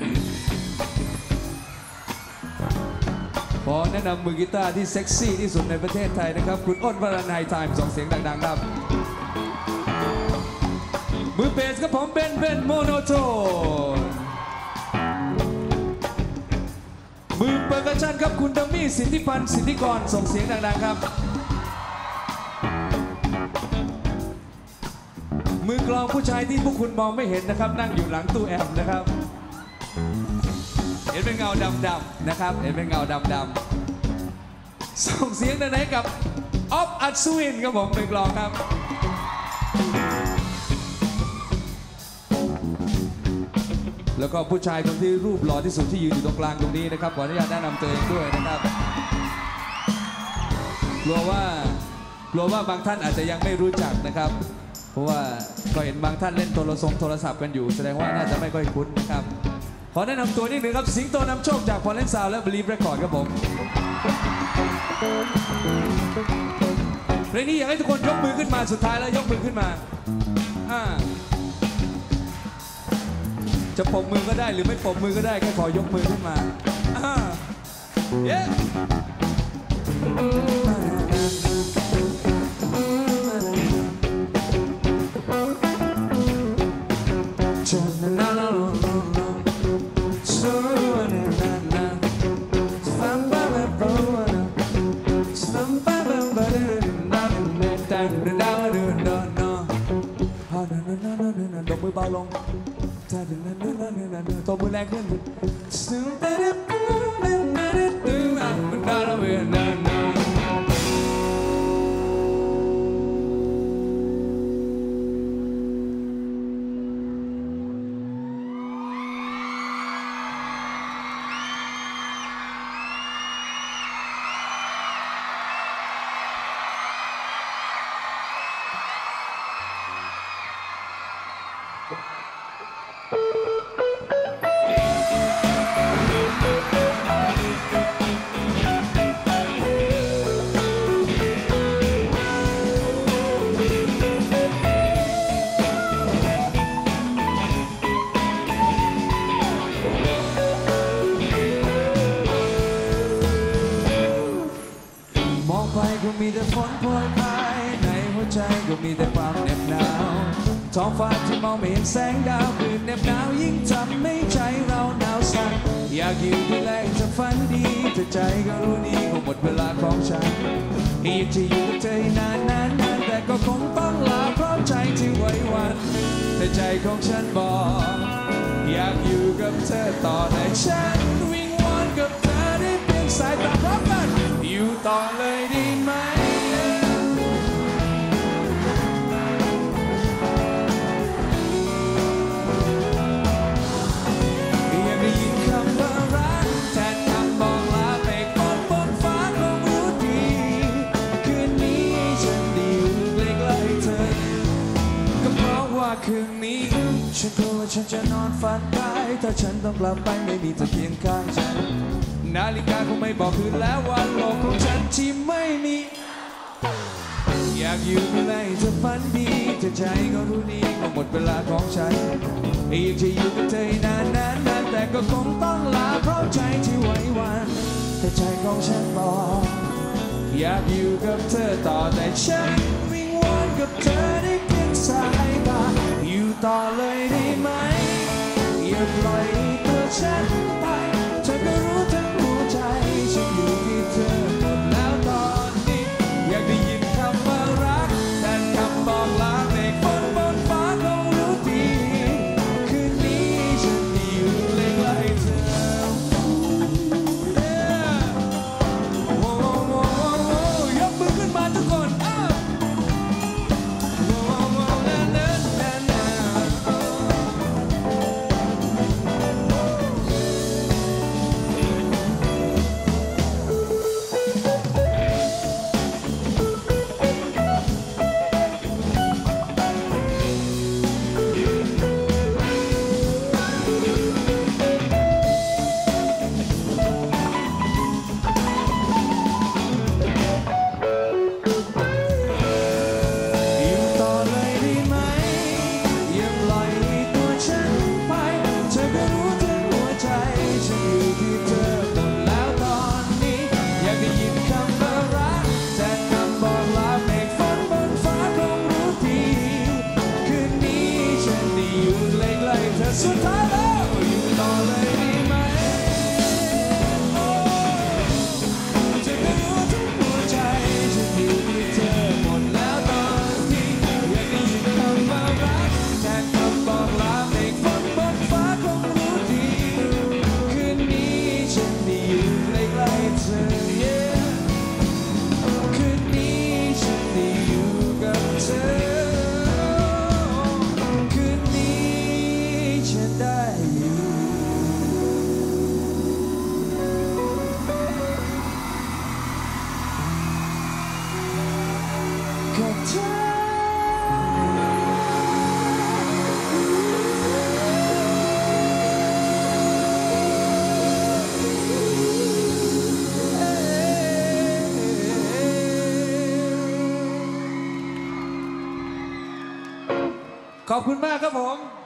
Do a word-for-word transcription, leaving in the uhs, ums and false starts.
ขอแนะนำมือกีตาร์ที่เซ็กซี่ที่สุดในประเทศไทยนะครับคุณอ้นวรนัยไทม์ส่งเสียงดังๆครับมือเบสครับผมเบนเบนโมโนโทนมือเปอร์คัชชั่นครับคุณดัมมี่สิทธิพันธ์สิทธิกรส่งเสียงดังๆครับมือกลองผู้ชายที่พวกคุณมองไม่เห็นนะครับนั่งอยู่หลังตู้แอมนะครับเห็นเป็นเงาดำๆนะครับเห็นเป็นเงาดำๆส่งเสียงดังๆกับออฟอัศวินครับผมมือกลองครับแล้วก็ผู้ชายคนที่รูปหล่อที่สุดที่ยืนอยู่ตรงกลางตรงนี้นะครับขออนุญาตแนะนำตัวเองด้วยนะครับกลัวว่ากลัวว่าบางท่านอาจจะยังไม่รู้จักนะครับเพราะว่าก็เห็นบางท่านเล่นโทรศัพท์โทรศัพท์กันอยู่แสดงว่าน่าจะไม่ค่อยคุ้นนะครับขอแนะนำตัวนิดหนึ่งครับสิงโตนำโชคจากพอลเลนซาวและบลีฟเรคคอร์ดครับผมเพลงนี้อยากให้ทุกคนยกมือขึ้นมาสุดท้ายแล้วยกมือขึ้นมาจะปมมือก็ได้หรือไม่ปมมือก็ได้แค่ขอยกมือขึ้นมาเย้ดกมือเบาลงตัวมือแรงขึ้นมีแต่ฝนโปรยปลายในหัวใจก็มีแต่ความเหน็บหนาวท้องฟ้าที่มองไม่เห็นแสงดาวคืนเหน็บหนาวยิ่งทำให้ใจเราหนาวสั่นอยากอยู่ดูแลจะฝันดีแต่ใจก็รู้ดีคงหมดเวลาของฉันอยากจะอยู่กับเธอนานนานนานแต่ก็คงต้องลาเพราะใจที่ไหวหวั่นแต่ใจของฉันบอกอยากอยู่กับเธอต่อแต่ฉันวิงวอนกับเธอได้เพียงสายตาพร้อมกันอยู่ต่อเลยดีไหมอยากได้ยินคำว่ารักแทนคำบอกลาไปก่อนบนฟ้าคงรู้ดีคืนนี้ฉันได้อยู่ใกล้ๆเธอก็เพราะว่าคืนนี้ฉันกลัวว่าฉันจะนอนฝันร้ายถ้าฉันต้องกลับไปไม่มีเธอเคียงข้างฉันนาฬิกาคงไม่บอกคืนแล้ววันโลกของฉันที่ไม่มีอยากอยู่ใกล้เธอฝันดีแต่ใจก็รู้ดีก็หมดเวลาของฉันอยากจะอยู่กับเธอนานนานนานแต่ก็คงต้องลาเพราะใจที่ไหวหวั่นแต่ใจของฉันบอกอยากอยู่กับเธอต่อแต่ฉันวิงวอนกับเธอได้เพียงสายตาอยู่ต่อเลยได้ไหมอย่าปล่อยตัวฉันไปเธอก็รู้ทั้งหัวใจฉันอยู่ที่เธอหมดแล้วตอนนี้อยากได้ยินคำว่ารักแทนคำบอกลาเมฆฝนบนฟ้าคงรู้ดีคืนนี้ฉันได้อยู่ใกล้ๆเธอยกมือขึ้นมาทุกคนสุดท้ายแล้วอยู่ต่อเลยดีไหมโอ้จะไม่รู้ทุกหัวใจฉันอยู่ที่เธอหมดแล้วตอนที่อยากได้ยินคำว่ารักแทนคำบอกลาเมฆฝนบนฟ้าคงรู้ดีคืนนี้ฉันได้อยู่ใกล้ๆเธอ yeah คืนนี้ฉันได้อยู่กับเธอคืนนี้ฉันได้อยู่กับเธอขอบคุณมากครับผม